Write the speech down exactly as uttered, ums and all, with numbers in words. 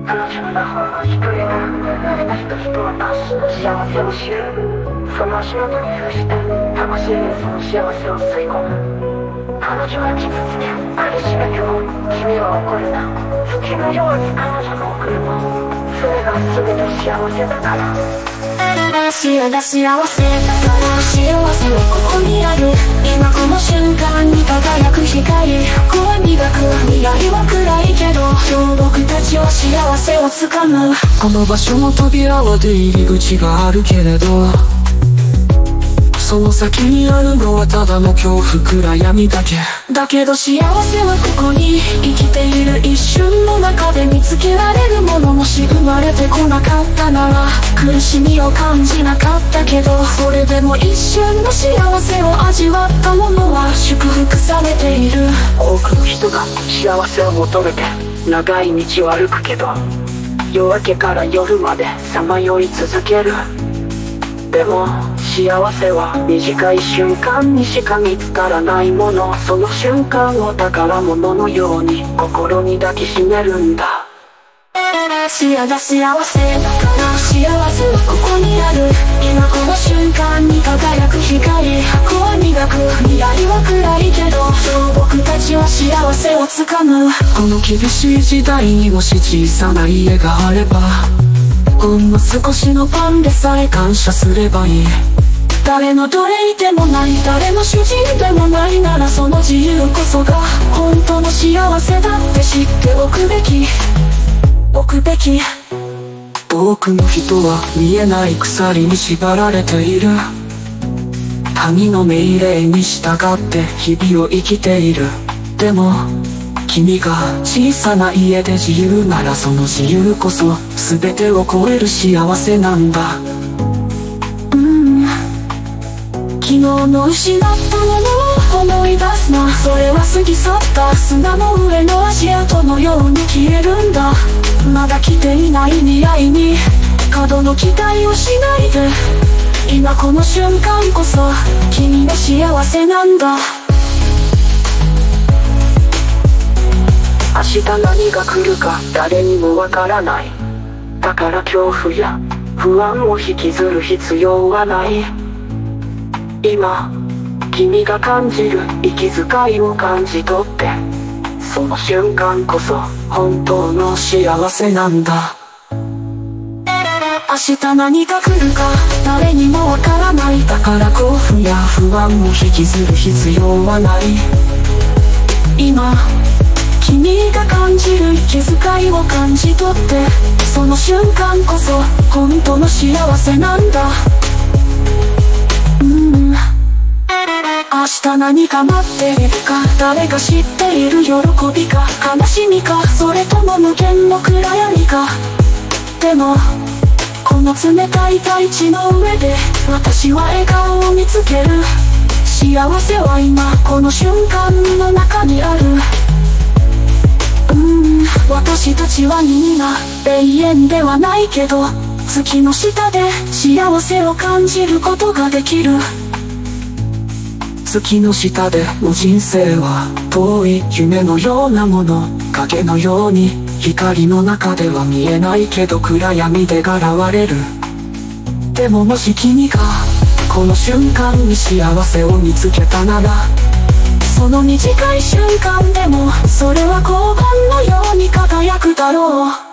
楽しむ魔法の一人は慣れた人々は達の幸せを知る。その足元に伏して魂にその幸せを吸い込む。彼女は傷つけ苦しめても君は怒るな。月のように彼女の贈るもの、それが全て幸せだから。 幸せ幸せだから幸せはここにある。今この瞬間に輝く光、こは磨く未来は暗いけど今日僕たちは幸せをつかむ。 この場所の扉は出入り口があるけれど、その先にあるのはただの恐怖暗闇だけ。 だけど幸せはここに生きている一瞬の中で見つけられるもの。もし生まれてこなかったなら苦しみを感じなかったけど、それでも一瞬の幸せを味わったものは祝福されている。 多くの人が幸せを求めて長い道を歩くけど、夜明けから夜までさまよい続ける。でも幸せは短い瞬間にしか見つからないもの。その瞬間を宝物のように心に抱きしめるんだ。 幸せ幸せだから幸せはここにある。今この瞬間に輝く光、こは磨く未来は暗いけど今日僕たちは幸せをつかむ。 この厳しい時代にもし小さな家があれば、ほんの少しのパンでさえ感謝すればいい。 誰の奴隷でもない誰の主人でもないなら、その自由こそが本当の幸せだって知っておくべきおくべき。 多くの人は見えない鎖に縛られている。神の命令に従って日々を生きている。でも君が小さな家で自由なら、その自由こそ全てを超える幸せなんだ。 うん昨日の失ったものを思い出すな。それは過ぎ去った砂の上の足跡のように消えるんだ。まだ来ていない未来に過度の期待をしないで、今この瞬間こそ君の幸せなんだ。 明日何が来るか誰にもわからない。だから恐怖や不安を引きずる必要はない。今君が感じる息遣いを感じ取って、その瞬間こそ本当の幸せなんだ。 明日何が来るか誰にもわからない。 だから恐怖や不安を引きずる必要はない。 今君が感じる息遣いを感じ取って、その瞬間こそ本当の幸せなんだ。うん明日何が待っているか誰が知っている。喜びか悲しみか、それとも無限の暗闇か。でもこの冷たい大地の上で私は笑顔を見つける。幸せは今この瞬間の中にある。うん私たちはみんな永遠ではないけど、月の下で幸せを感じることができる。 月の下での人生は遠い夢のようなもの。影のように光の中では見えないけど暗闇で現れる。でももし君がこの瞬間に幸せを見つけたなら、その短い瞬間でもそれは光板のように輝くだろう。